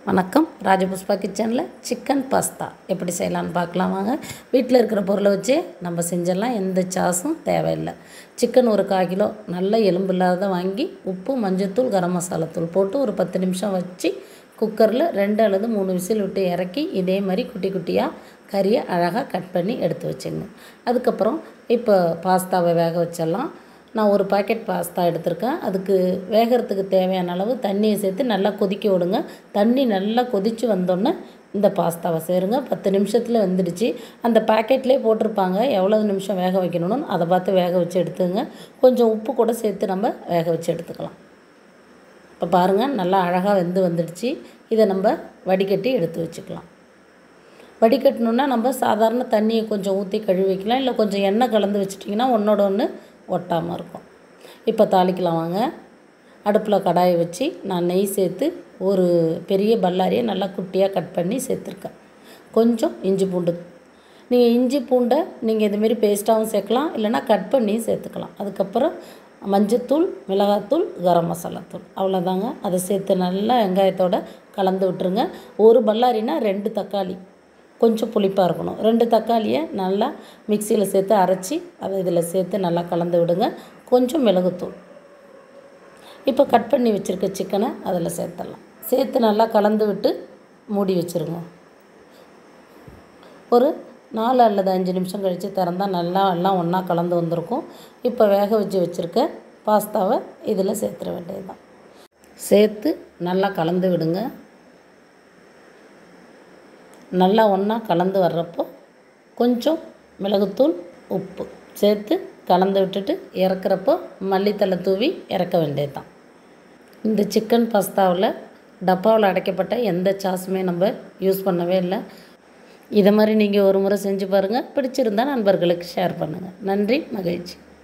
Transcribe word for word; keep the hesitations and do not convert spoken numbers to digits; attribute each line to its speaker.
Speaker 1: வணக்கம். ராஜபுஷ்பா கிச்சனில் chicken pasta எப்படி செய்யலான்னு பார்க்கலாம் வாங்க. வீட்டில் இருக்கிற பொருளை வச்சு நம்ம செஞ்சிடலாம். எந்த சாஸும் தேவையில்லை. சிக்கன் ஒரு கால் கிலோ நல்ல எலும்பு இல்லாத வாங்கி உப்பு, மஞ்சத்தூள், கரம் மசாலா தூள் போட்டு ஒரு பத்து நிமிஷம் வச்சு குக்கரில் ரெண்டு அல்லது மூணு விசில் விட்டு இறக்கி இதே மாதிரி குட்டி குட்டியாக கறியை அழகாக கட் பண்ணி எடுத்து வச்சுங்க. அதுக்கப்புறம் இப்போ பாஸ்தாவை வேக வச்சிடலாம். நான் ஒரு பாக்கெட் பாஸ்தா எடுத்திருக்கேன். அதுக்கு வேகிறதுக்கு தேவையான அளவு தண்ணியை சேர்த்து நல்லா கொதிக்க விடுங்க. தண்ணி நல்லா கொதித்து வந்தோடனே இந்த பாஸ்தாவை சேருங்க. பத்து நிமிஷத்தில் வெந்துடுச்சு. அந்த பாக்கெட்லேயே போட்டிருப்பாங்க எவ்வளோ நிமிஷம் வேக வைக்கணும்னு, அதை பார்த்து வேக வச்சு எடுத்துங்க. கொஞ்சம் உப்பு கூட சேர்த்து நம்ம வேக வச்சு எடுத்துக்கலாம். இப்போ பாருங்கள், நல்லா அழகாக வெந்து வந்துடுச்சு. இதை நம்ம வடிகட்டி எடுத்து வச்சுக்கலாம். வடிகட்டணுன்னா நம்ம சாதாரண தண்ணியை கொஞ்சம் ஊற்றி கழுவி வைக்கலாம். இல்லை கொஞ்சம் எண்ணெய் கலந்து வச்சிட்டிங்கன்னா ஒன்றோட ஒன்று ஒட்டாமல் இருக்கும். இப்போ தாளிக்கலாம் வாங்க. அடுப்பில் கடாயை வச்சு நான் நெய் சேர்த்து ஒரு பெரிய பல்லாரியை நல்லா குட்டியாக கட் பண்ணி சேர்த்துருக்கேன். கொஞ்சம் இஞ்சி பூண்டு, நீங்கள் இஞ்சி பூண்டை நீங்கள் இதுமாரி பேஸ்ட்டாகவும் சேர்க்கலாம், இல்லைனா கட் பண்ணியும் சேர்த்துக்கலாம். அதுக்கப்புறம் மஞ்சத்தூள், மிளகாத்தூள், கரம் மசாலா தூள், அவ்வளோதாங்க. அதை சேர்த்து நல்லா வெங்காயத்தோடு கலந்து விட்டுருங்க. ஒரு பல்லாரினா ரெண்டு தக்காளி, கொஞ்சம் புளிப்பாக இருக்கணும். ரெண்டு தக்காளியை நல்லா மிக்சியில் சேர்த்து அரைச்சி அதை இதில் சேர்த்து நல்லா கலந்து விடுங்க. கொஞ்சம் மிளகுத்தூள். இப்போ கட் பண்ணி வச்சுருக்க சிக்கனை அதில் சேர்த்துடலாம். சேர்த்து நல்லா கலந்து விட்டு மூடி வச்சுருங்க. ஒரு நாலு அல்லது அஞ்சு நிமிஷம் கழித்து திறந்தால் நல்லா எல்லாம் ஒன்றா கலந்து வந்திருக்கும். இப்போ வேக வச்சு வச்சுருக்க பாஸ்தாவை இதில் சேர்த்துட வேண்டியது தான். சேர்த்து நல்லா கலந்து விடுங்க. நல்லா ஒன்றா கலந்து வர்றப்போ கொஞ்சம் மிளகுத்தூள், உப்பு சேர்த்து கலந்து விட்டுட்டு இறக்குறப்போ மல்லித்தலை தூவி இறக்க வேண்டியது தான். இந்த சிக்கன் பாஸ்தாவில் டப்பாவில் அடைக்கப்பட்ட எந்த சாஸுமே நம்ம யூஸ் பண்ணவே இல்லை. இதை மாதிரி நீங்கள் ஒரு முறை செஞ்சு பாருங்கள். பிடிச்சிருந்தால் நண்பர்களுக்கு ஷேர் பண்ணுங்கள். நன்றி, மகிழ்ச்சி.